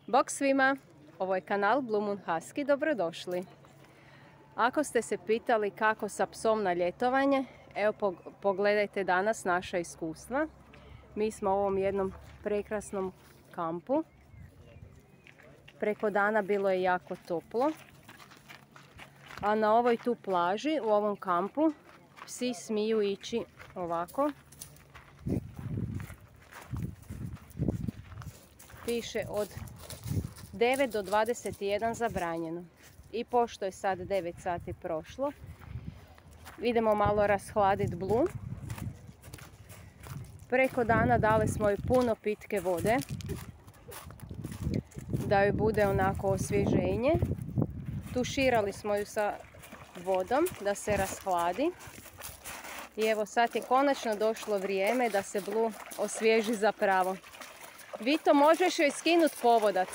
Bog svima, ovo je kanal Blue Moon Husky, dobrodošli. Ako ste se pitali kako sa psom na ljetovanje, evo pogledajte danas naša iskustva. Mi smo u ovom jednom prekrasnom kampu. Preko dana bilo je jako toplo. A na ovoj tu plaži, u ovom kampu, psi smiju ići ovako. Piše od 9 do 21 zabranjeno. I pošto je sad 9 sati prošlo, idemo malo rashladiti Blue. Preko dana dali smo joj puno pitke vode, da joj bude onako osvježenje. Tuširali smo ju sa vodom da se rashladi. I evo sad je konačno došlo vrijeme da se Blue osvježi zapravo. Vito, možeš joj skinuti povodac.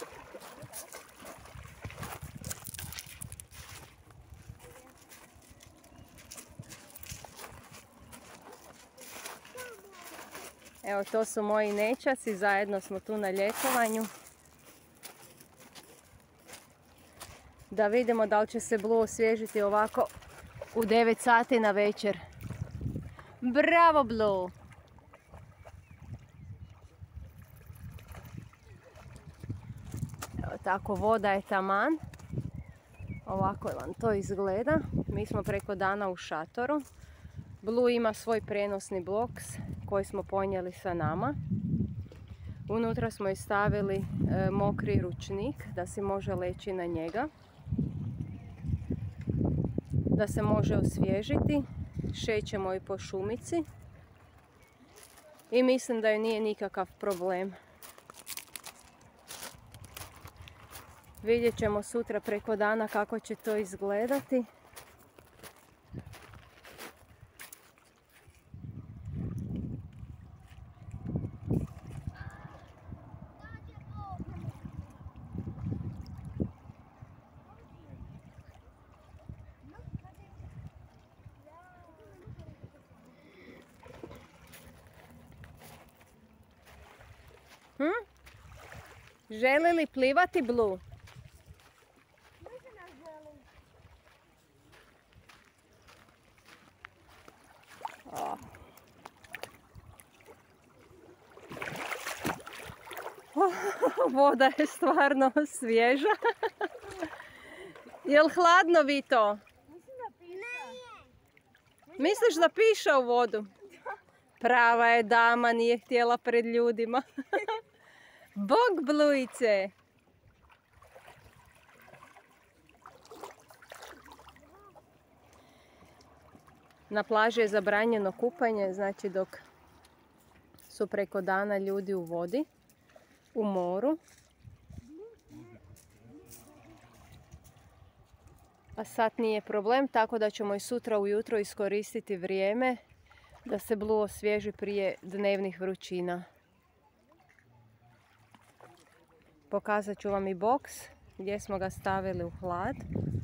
Evo, to su moji nećaci, zajedno smo tu na ljetovanju. Da vidimo da li će se Blue osvježiti ovako u 9 sati na večer. Bravo, Blue! Evo tako, voda je taman. Ovako vam to izgleda. Mi smo preko dana u šatoru. Blue ima svoj prenosni boks koji smo ponijeli sa nama. Unutra smo i stavili mokri ručnik da si može leći na njega. Da se može osvježiti. Šećemo i po šumici. I mislim da joj nije nikakav problem. Vidjet ćemo sutra preko dana kako će to izgledati. Želi li plivati Blue? Voda je stvarno svježa. Jel hladno, Vito? Misliš da piše u vodu? Prava je dama, nije htjela pred ljudima. Bog, Bluice! Na plaži je zabranjeno kupanje, znači dok su preko dana ljudi u vodi, u moru. A sad nije problem, tako da ćemo i sutra ujutro iskoristiti vrijeme da se Blue osvježi prije dnevnih vrućina. Pokazat ću vam i boks gdje smo ga stavili u hlad.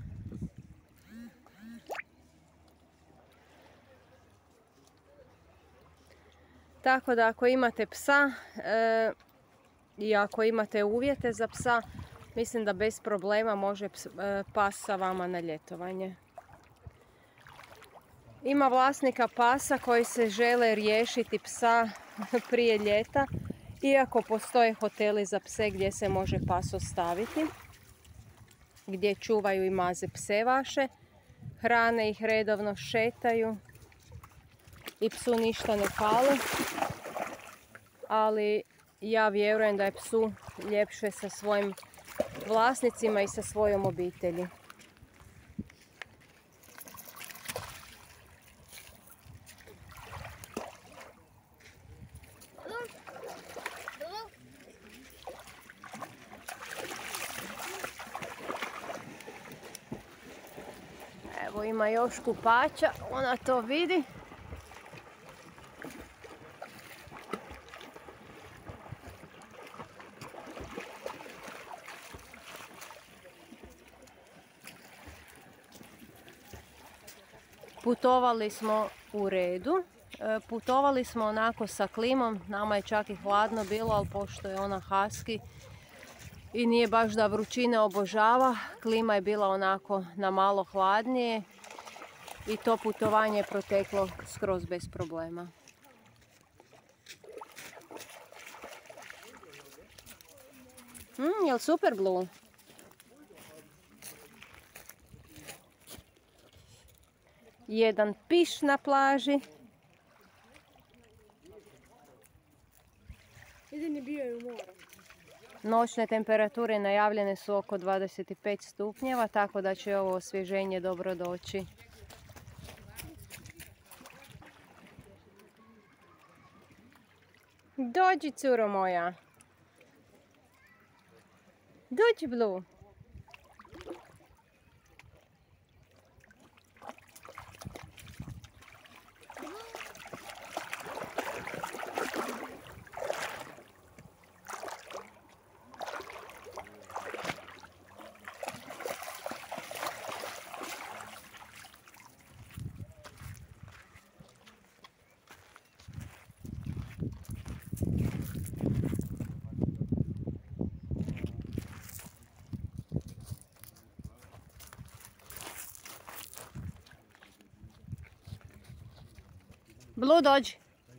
Tako da ako imate psa i ako imate uvjete za psa, mislim da bez problema može pas sa vama na ljetovanje. Ima vlasnika pasa koji se žele riješiti psa prije ljeta, iako postoje hoteli za pse gdje se može pas ostaviti, gdje čuvaju i maze pse vaše, hrane ih redovno, šetaju i psu ništa ne fali, ali ja vjerujem da je psu ljepše sa svojim vlasnicima i sa svojom obitelji. Evo, ima još kupača, ona to vidi. Putovali smo u redu. Putovali smo onako sa klimom, nama je čak i hladno bilo, ali pošto je ona husky, I nije baš da vrućine obožava, klima je bila onako na malo hladnije i to putovanje je proteklo skroz bez problema. Jel super, Blue? Jedan piš na plaži. Jedan je bio i u moru. Noćne temperature najavljene su oko 25 stupnjeva, tako da će ovo osvježenje dobro doći. Dođi, curo moja. Dođi, Blue. Blue, dođi.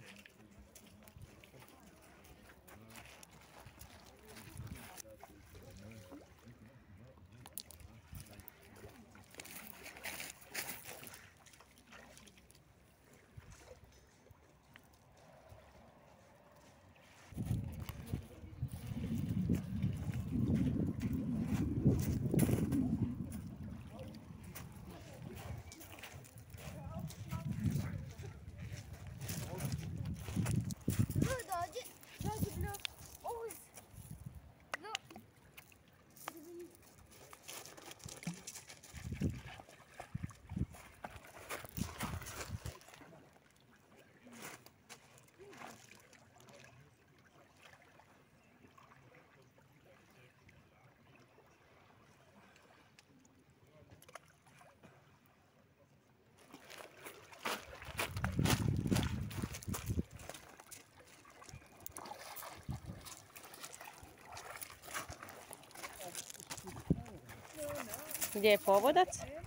Gdje je povodac?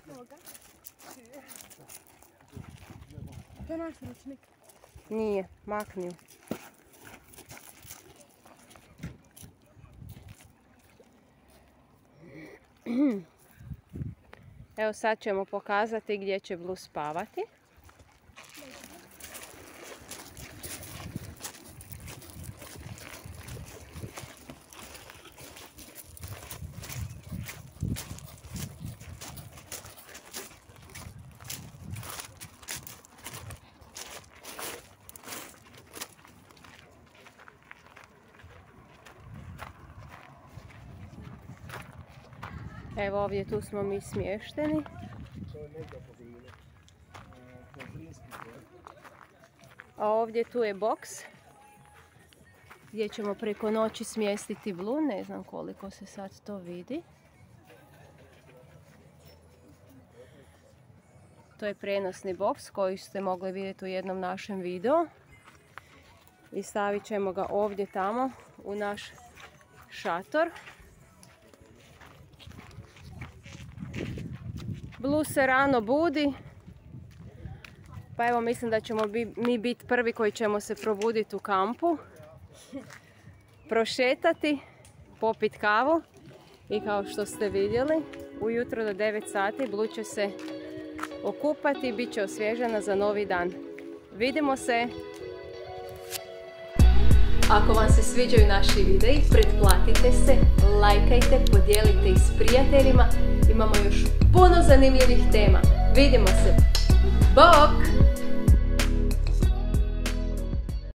To je naš ručnik. Nije, makni ju. Evo sad ćemo pokazati gdje će Blue spavati. Evo ovdje tu smo mi smješteni. A ovdje tu je boks gdje ćemo preko noći smjestiti Blue. Ne znam koliko se sad to vidi. To je prenosni boks koji ste mogli vidjeti u jednom našem videu. I stavit ćemo ga ovdje tamo u naš šator. Blue se rano budi, pa evo mislim da ćemo mi biti prvi koji ćemo se probuditi u kampu, prošetati, popiti kavu i kao što ste vidjeli, ujutro do 9 sati Blue će se okupati i bit će osvježena za novi dan. Vidimo se! Ako vam se sviđaju naši videi, pretplatite se, lajkajte, podijelite ih s prijateljima. Imamo još puno zanimljivih tema. Vidimo se! Bok!